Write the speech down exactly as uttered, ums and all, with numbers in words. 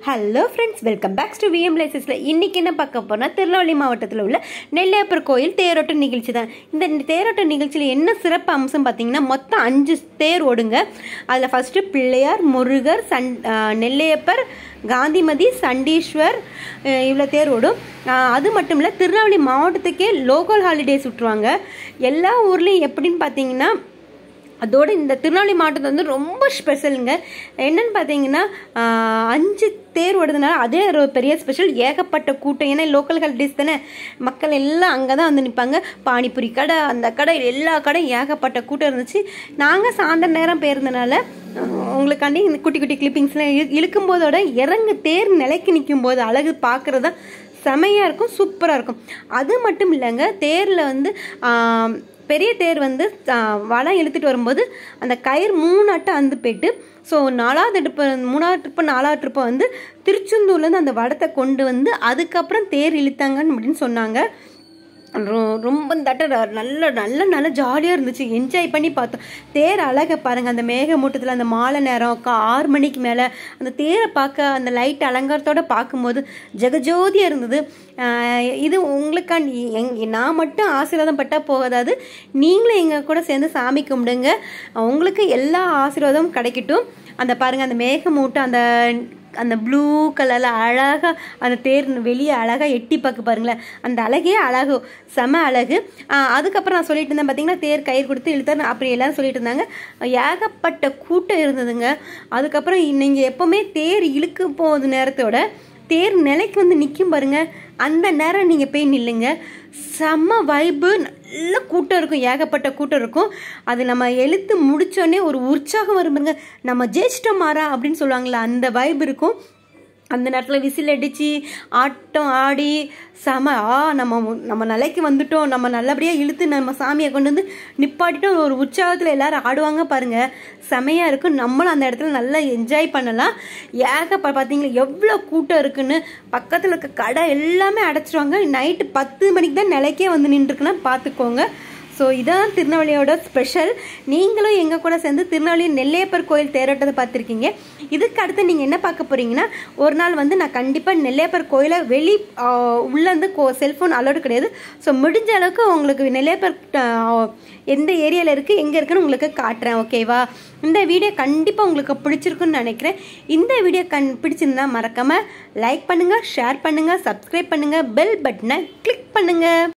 Hello friends, welcome back to VM பிளேசஸ்ல. இன்னைக்கு என்ன பார்க்க போறோம்னா, திருநெல்வேலி மாவட்டத்தில் உள்ள நெல்லையப்பர் கோயில் தேரோட்ட நிகழ்ச்சி தான். இந்த தேரோட்ட நிகழ்ச்சியில் என்ன சிறப்பு அம்சம் பார்த்தீங்கன்னா, மொத்தம் அஞ்சு தேர் ஓடுங்க. அதில் ஃபர்ஸ்ட் பிள்ளையார், முருகர், சன் நெல்லையப்பர், காந்திமதி, சண்டீஸ்வர் இவ்வளோ தேர் ஓடும். அது மட்டும் இல்லை, திருநெல்வேலி மாவட்டத்துக்கே லோக்கல் ஹாலிடேஸ் விட்டுருவாங்க. எல்லா ஊர்லேயும் எப்படின்னு பார்த்தீங்கன்னா, அதோட இந்த திருநெல்வேலி மாவட்டத்தை வந்து ரொம்ப ஸ்பெஷலுங்க. என்னன்னு பார்த்தீங்கன்னா, அஞ்சு தேர் ஓடுறதுனால அதே ஒரு பெரிய ஸ்பெஷல். ஏகப்பட்ட கூட்டம். ஏன்னா லோக்கல் ஹாலிடேஸ் தானே, மக்கள் எல்லாம் அங்கே தான் வந்து நிற்பாங்க. பானிபூரி கடை, அந்த கடை, எல்லா கடையும் ஏகப்பட்ட கூட்டம் இருந்துச்சு. நாங்கள் சாயந்தர நேரம் போயிருந்தனால உங்களுக்காண்டி இந்த குட்டி குட்டி கிளிப்பிங்ஸ்லாம் இழுக்கும் போதோட இறங்கு தேர் நிலைக்கு நிற்கும் போது அழகு பார்க்குறது தான் செமையாக இருக்கும், சூப்பராக இருக்கும். அது மட்டும் இல்லைங்க, தேரில் வந்து பெரிய தேர் வந்து வடம் இழுத்துட்டு வரும்போது அந்த கயிறு மூணாட்டம் அந்து போயிட்டு, ஸோ நாலாவது ட்ரிப்பு மூணாவது ட்ரிப்பு நாலாவது ட்ரிப்பை வந்து திருச்செந்தூர்லேருந்து அந்த வடத்தை கொண்டு வந்து அதுக்கப்புறம் தேர் இழுத்தாங்கன்னு அப்படின்னு சொன்னாங்க. ரொம்ப தட்ட நல்ல நல்ல நல்ல ஜாலியாக இருந்துச்சு. என்ஜாய் பண்ணி பார்த்தோம். தேர் அழகை பாருங்கள். அந்த மேகமூட்டத்தில் அந்த மாலை நேரம் ஆறு மணிக்கு மேலே அந்த தேரை பார்க்க, அந்த லைட் அலங்காரத்தோடு பார்க்கும்போது ஜெகஜோதியாக இருந்தது. இது உங்களுக்காண்டி எங் நான் மட்டும் ஆசீர்வாதம் பட்டால் போகாது, நீங்களும் எங்கள் கூட சேர்ந்து சாமி கும்பிடுங்க. உங்களுக்கு எல்லா ஆசீர்வாதமும் கிடைக்கட்டும். அந்த பாருங்கள், அந்த மேகமூட்டம், அந்த அந்த ப்ளூ கலரில் அழகாக அந்த தேர் வெளியே அழகாக எட்டி பார்க்க பாருங்களேன். அந்த அழகே அழகு, செம அழகு. அதுக்கப்புறம் நான் சொல்லிட்டு இருந்தேன் பார்த்தீங்கன்னா, தேர் கயிறு கொடுத்து இழுத்தாரு அப்படி எல்லாம் சொல்லிட்டு இருந்தாங்க. ஏகப்பட்ட கூட்டம் இருந்ததுங்க. அதுக்கப்புறம் நீங்கள் எப்போவுமே தேர் இழுக்க போகுது நேரத்தோட தேர் நிலைக்கு வந்து நிற்கும் பாருங்க, அந்த நேரம் நீங்கள் போய் நில்லுங்க. செம்ம வைப்பு, நல்ல கூட்டம் இருக்கும், ஏகப்பட்ட கூட்டம் இருக்கும். அது நம்ம எழுத்து முடித்தோடனே ஒரு உற்சாகம் வரும்புங்க. நம்ம ஜெயிச்சிட்டோம் மாறா அப்படின்னு சொல்லுவாங்களா, அந்த வைப்பு இருக்கும். அந்த நேரத்தில் விசில் அடித்து ஆட்டம் ஆடி செம ஆ நம்ம நம்ம நிலைக்கு வந்துட்டோம், நம்ம நல்லபடியாக இழுத்து நம்ம சாமியை கொண்டு வந்து நிப்பாட்டிட்டோம், ஒரு உற்சாகத்தில் எல்லாரும் ஆடுவாங்க பாருங்கள். செமையாக இருக்கும். நம்மளும் அந்த இடத்துல நல்லா என்ஜாய் பண்ணலாம். ஏகப்ப பார்த்தீங்களா எவ்வளோ கூட்டம் இருக்குன்னு. பக்கத்தில் இருக்க கடை எல்லாமே அடைச்சிருவாங்க. நைட்டு பத்து மணிக்கு தான் நிலைக்கே வந்து நின்றுருக்குன்னா பார்த்துக்கோங்க. ஸோ இதான் திருநெல்வேலியோட ஸ்பெஷல். நீங்களும் எங்கள் கூட சேர்ந்து திருநெல்வேலி நெல்லையப்பர் கோயில் தேரோட்டத்தை பார்த்துருக்கீங்க. இதுக்கு அடுத்து நீங்கள் என்ன பார்க்க போகிறீங்கன்னா, ஒரு நாள் வந்து நான் கண்டிப்பாக நெல்லையப்பர் கோயிலை வெளி உள்ளேருந்து கோ செல்ஃபோன் அலோடு கிடையாது. ஸோ முடிஞ்ச அளவுக்கு உங்களுக்கு நெல்லையப்பர் எந்த ஏரியாவில் இருக்குது, எங்கே இருக்குன்னு உங்களுக்கு காட்டுறேன். ஓகேவா? இந்த வீடியோ கண்டிப்பாக உங்களுக்கு பிடிச்சிருக்குன்னு நினைக்கிறேன். இந்த வீடியோ கண் பிடிச்சிருந்தா மறக்காமல் லைக் பண்ணுங்கள், ஷேர் பண்ணுங்கள், சப்ஸ்கிரைப் பண்ணுங்கள், பெல் பட்டனை கிளிக் பண்ணுங்கள்.